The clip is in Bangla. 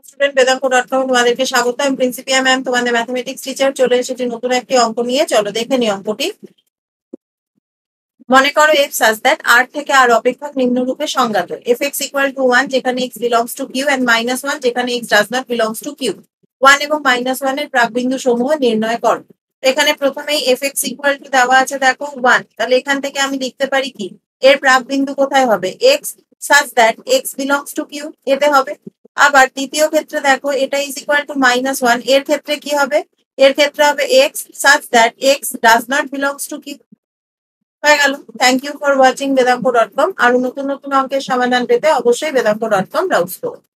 স্টুডেন্ট VidOnko.com তোমাদেরকে স্বাগত। আমি প্রিন্সিপিয়া ম্যাম, তোমাদের ম্যাথমেটিক্স টিচার। চলে এসেছি নতুন একটি অঙ্ক নিয়ে। চলো দেখে নি অঙ্কটি। মনে করো f such that r থেকে r অপেক্ষক নিম্নরূপে সংজ্ঞাত। fx equal to 1 যেখানে x belongs to q and -1 যেখানে x does not belongs to q। 1 এবং -1 এর প্রাকবিন্দু সমূহ নির্ণয় করো। এখানে প্রথমেই fx equal to দেওয়া আছে দেখো 1, তাহলে এখান থেকে আমি লিখতে পারি কি এর প্রাকবিন্দু কোথায় হবে, x such that x belongs to q এতে হবে। আবার দ্বিতীয় ক্ষেত্রে দেখো এটা is equal to -1, এর ক্ষেত্রে কি হবে, এর ক্ষেত্রে হবে x such that x does not belongs to q। হয়ে গেল। Thank you for watching VidOnko.com। আরো নতুন নতুন অঙ্কের সমাধান পেতে অবশ্যই VidOnko.com ব্রাউজ করুন।